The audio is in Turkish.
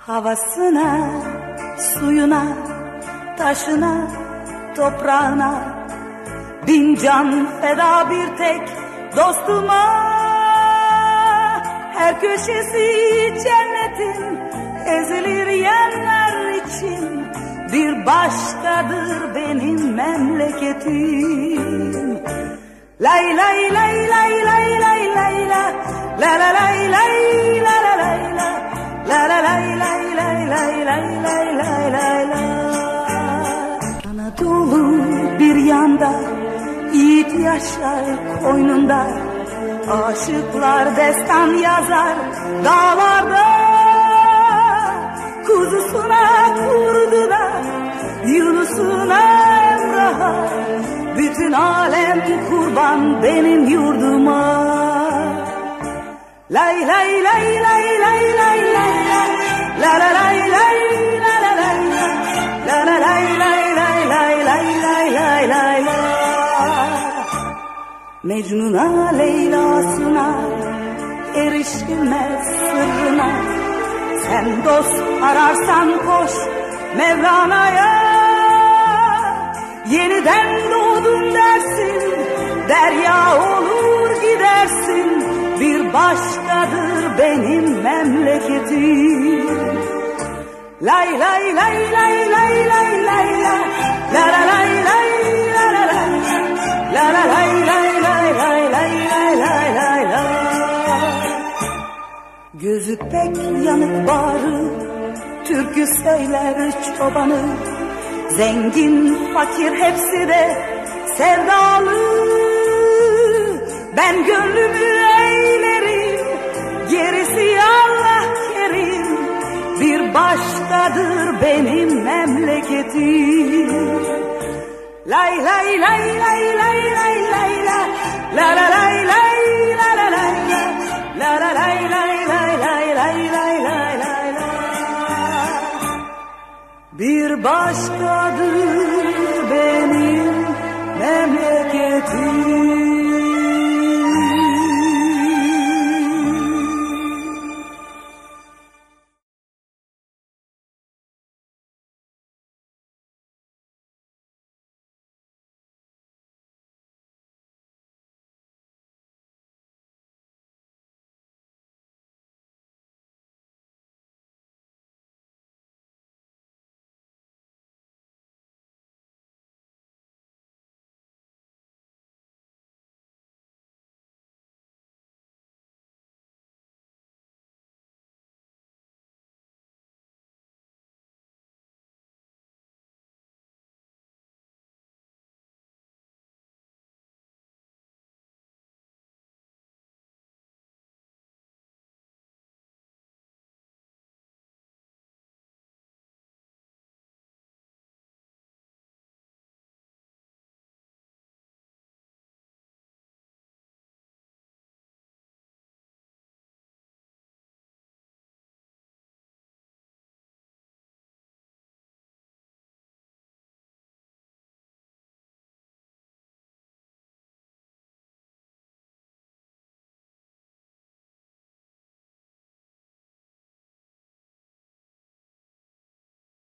Havasına, suyuna, taşına, toprağına bin can feda bir tek dostuma. Her köşesi cennetin ezilir yerler için bir başkadır benim memleketim. Lay lay lay lay lay lay lay la la la lay lay la la lay la la la lay lay lay lay lay lay lay lay la. Anadolu bir yanda, yiğit yaşar koynunda, aşıklar destan yazar dağlarda. Kuzusuna kurdu da Yunus'una Emrah'a, bütün alem kurban benim yurduma. Lay lay lay lay lay lay lay la la lay lay la la lay la la lay lay lay lay lay lay lay lay la. Mecnun'a Leyla'sına erişilmez sırrına, sen dost ararsan koş Mevlana'ya. Yeniden doğdum dersin, derya olur gidersin, bir başkadır benim memleketim. Lay lay lay lay lay lay lay la la la lay lay la la lay la la lay lay lay lay lay lay lay la. Gözü pek yanık bağrı, türkü söyler çobanı, zengin fakir hepsi de sevdalı. Ben gönlümü eğlerim, gerisi Allah kerim, bir başkadır benim memleketim. Lay lay lay lay lay lay lay la la la lay lay la la lay la la lay lay lay lay lay lay lay lay la. Bir başkadır